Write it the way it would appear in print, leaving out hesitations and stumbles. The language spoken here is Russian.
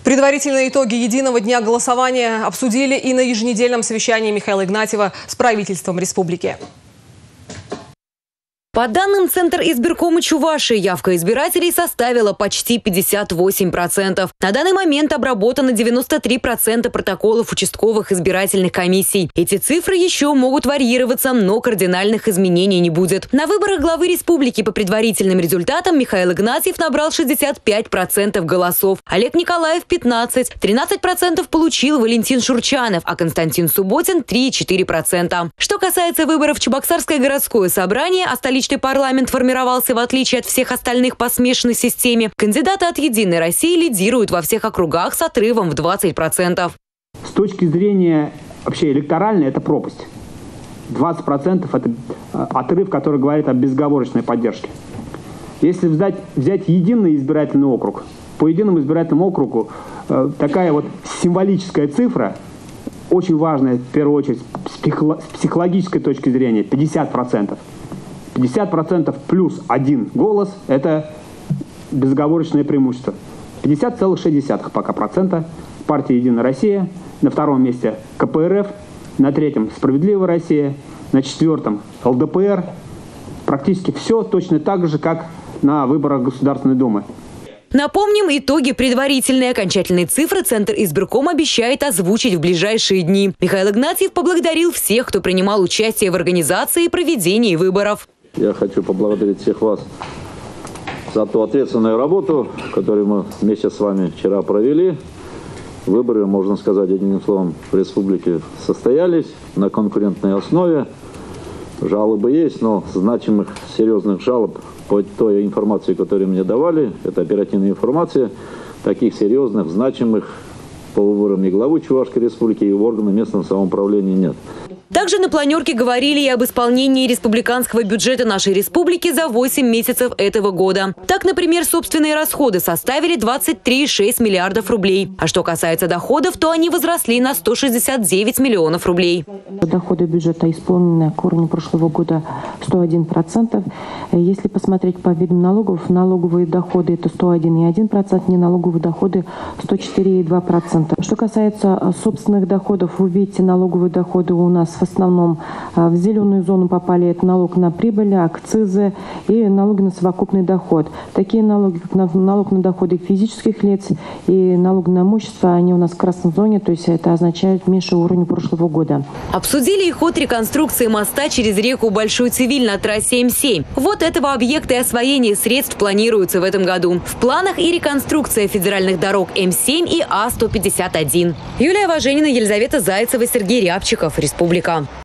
Предварительные итоги единого дня голосования обсудили и на еженедельном совещании Михаила Игнатьева с правительством республики. По данным Центра избиркома Чувашии, явка избирателей составила почти 58%. На данный момент обработано 93% протоколов участковых избирательных комиссий. Эти цифры еще могут варьироваться, но кардинальных изменений не будет. На выборах главы республики по предварительным результатам Михаил Игнатьев набрал 65% голосов, Олег Николаев – 15%, 13% получил Валентин Шурчанов, а Константин Субботин – 3,4%. Что касается выборов в Чебоксарское городское собрание, а столичный парламент формировался в отличие от всех остальных по смешанной системе, кандидаты от «Единой России» лидируют во всех округах с отрывом в 20%. С точки зрения вообще электоральной, это пропасть. 20% это отрыв, который говорит о безоговорочной поддержке. Если взять единый избирательный округ, по единому избирательному округу такая вот символическая цифра, очень важная в первую очередь с психологической точки зрения, 50%. 50% плюс один голос – это безоговорочное преимущество. 50,6 пока процента партия «Единая Россия», на втором месте КПРФ, на третьем «Справедливая Россия», на четвертом ЛДПР. Практически все точно так же, как на выборах Государственной Думы. Напомним, итоги предварительные. Окончательные цифры Центр избиркома обещает озвучить в ближайшие дни. Михаил Игнатьев поблагодарил всех, кто принимал участие в организации и проведении выборов. Я хочу поблагодарить всех вас за ту ответственную работу, которую мы вместе с вами вчера провели. Выборы, можно сказать, одним словом, в республике состоялись на конкурентной основе. Жалобы есть, но значимых, серьезных жалоб по той информации, которую мне давали, это оперативная информация, таких серьезных, значимых по выборам и главы Чувашской республики, и органы местного самоуправления нет. Также на планерке говорили и об исполнении республиканского бюджета нашей республики за 8 месяцев этого года. Так, например, собственные расходы составили 23,6 миллиардов рублей. А что касается доходов, то они возросли на 169 миллионов рублей. Доходы бюджета исполнены к уровню прошлого года 101%. Если посмотреть по видам налогов, налоговые доходы это 101,1%, неналоговые доходы 104,2%. Что касается собственных доходов, вы видите, налоговые доходы у нас в основном в зеленую зону попали. Это налог на прибыль, акцизы и налоги на совокупный доход. Такие налоги, как налог на доходы физических лиц и налог на имущество, они у нас в красной зоне, то есть это означает меньше уровня прошлого года. Обсудили и ход реконструкции моста через реку Большой Цивиль на трассе М7. Вот этого объекта и освоение средств планируется в этом году. В планах и реконструкция федеральных дорог М7 и А151. Юлия Важенина, Елизавета Зайцева, Сергей Рябчиков. Республика.